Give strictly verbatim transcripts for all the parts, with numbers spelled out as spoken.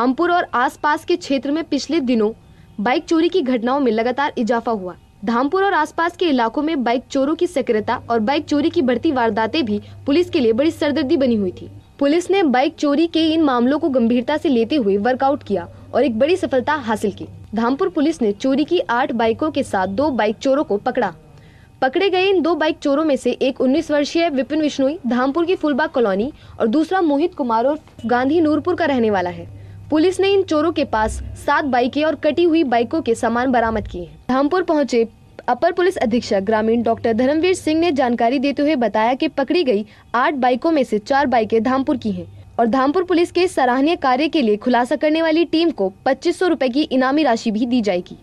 धामपुर और आसपास के क्षेत्र में पिछले दिनों बाइक चोरी की घटनाओं में लगातार इजाफा हुआ। धामपुर और आसपास के इलाकों में बाइक चोरों की सक्रियता और बाइक चोरी की बढ़ती वारदातें भी पुलिस के लिए बड़ी सरदर्दी बनी हुई थी। पुलिस ने बाइक चोरी के इन मामलों को गंभीरता से लेते हुए वर्कआउट किया और एक बड़ी सफलता हासिल की। धामपुर पुलिस ने चोरी की आठ बाइकों के साथ दो बाइक चोरों को पकड़ा। पकड़े गए इन दो बाइक चोरों में से एक उन्नीस वर्षीय विपिन बिश्नोई धामपुर की फुलबाग कॉलोनी और दूसरा मोहित कुमार और गांधी नूरपुर का रहने वाला है। पुलिस ने इन चोरों के पास सात बाइकें और कटी हुई बाइकों के सामान बरामद किए हैं। धामपुर पहुंचे अपर पुलिस अधीक्षक ग्रामीण डॉक्टर धर्मवीर सिंह ने जानकारी देते हुए बताया कि पकड़ी गई आठ बाइकों में से चार बाइकें धामपुर की हैं और धामपुर पुलिस के सराहनीय कार्य के लिए खुलासा करने वाली टीम को पच्चीस सौ रूपए की इनामी राशि भी दी जाएगी।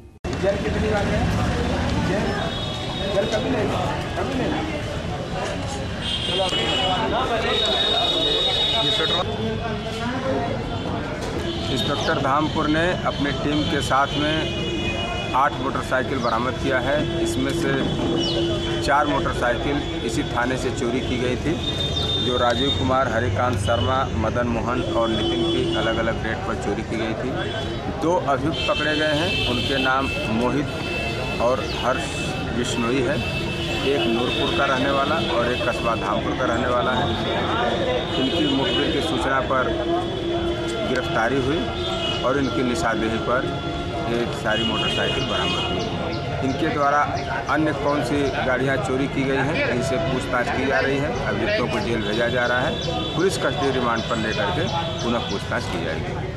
इंस्पेक्टर धामपुर ने अपनी टीम के साथ में आठ मोटरसाइकिल बरामद किया है। इसमें से चार मोटरसाइकिल इसी थाने से चोरी की गई थी, जो राजीव कुमार, हरिकांत शर्मा, मदन मोहन और नितिन की अलग अलग डेट पर चोरी की गई थी। दो अभियुक्त पकड़े गए हैं, उनके नाम मोहित और हर्ष बिश्नोई है। एक नूरपुर का रहने वाला और एक कस्बा धामपुर का रहने वाला है। इनकी मुखबिर की सूचना पर गिरफ्तारी हुई और इनकी निशानदेही पर एक सारी मोटरसाइकिल बरामद हुई। इनके द्वारा अन्य कौन सी गाड़ियां चोरी की गई हैं, इनसे पूछताछ की जा रही है। अभियुक्तों को जेल भेजा जा रहा है। पुलिस कस्टडी रिमांड पर लेकर के पुनः पूछताछ की जाएगी।